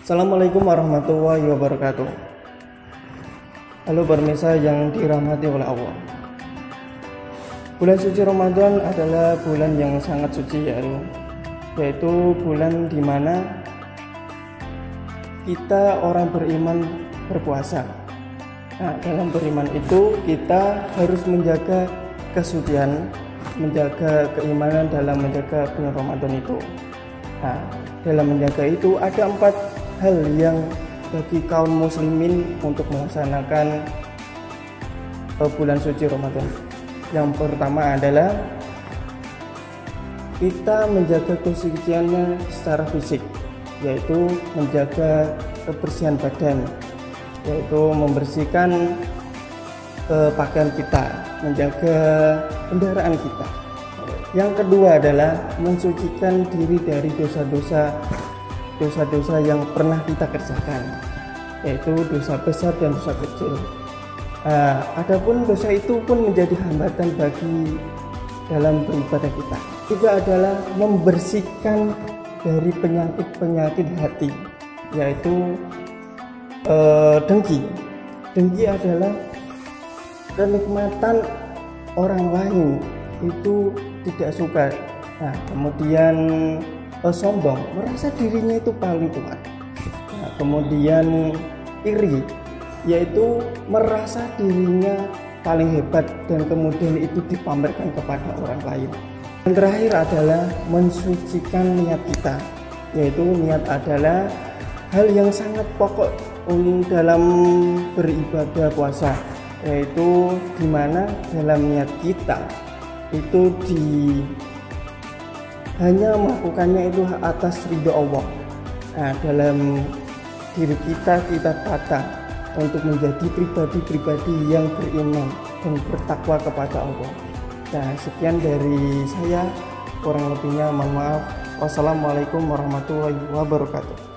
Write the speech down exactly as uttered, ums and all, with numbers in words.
Assalamualaikum warahmatullahi wabarakatuh. Halo pemirsa yang dirahmati oleh Allah. Bulan suci Ramadan adalah bulan yang sangat suci, yaitu, yaitu bulan dimana kita orang beriman berpuasa. Nah, dalam beriman itu kita harus menjaga kesucian, menjaga keimanan dalam menjaga bulan Ramadan itu. Nah, dalam menjaga itu ada empat hal yang bagi kaum muslimin untuk melaksanakan bulan suci Ramadan. Yang pertama adalah kita menjaga kesuciannya secara fisik, yaitu menjaga kebersihan badan, yaitu membersihkan uh, pakaian kita, menjaga kendaraan kita. Yang kedua adalah mensucikan diri dari dosa-dosa dosa-dosa yang pernah kita kerjakan, yaitu dosa besar dan dosa kecil. Nah, adapun dosa itu pun menjadi hambatan bagi dalam beribadah kita. Juga adalah membersihkan dari penyakit-penyakit hati, yaitu eh, dengki. Dengki adalah kenikmatan orang lain itu tidak suka. Nah, kemudian eh, sombong, merasa dirinya itu paling kuat. Nah, kemudian iri, yaitu merasa dirinya paling hebat dan kemudian itu dipamerkan kepada orang lain. Yang terakhir adalah mensucikan niat kita, yaitu niat adalah hal yang sangat pokok dalam beribadah puasa, yaitu dimana dalam niat kita itu di hanya melakukannya itu atas ridho Allah. Nah, dalam diri kita kita tata untuk menjadi pribadi-pribadi yang beriman dan bertakwa kepada Allah. Nah, sekian dari saya, kurang lebihnya mohon maaf. Wassalamualaikum warahmatullahi wabarakatuh.